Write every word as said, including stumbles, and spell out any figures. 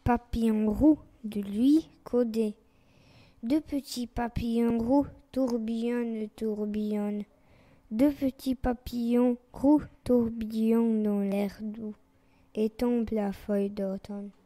papillons roux de lui codés. Deux petits papillons roux tourbillonnent, tourbillonnent. Deux petits papillons roux tourbillonnent dans l'air doux et tombent la feuille d'automne.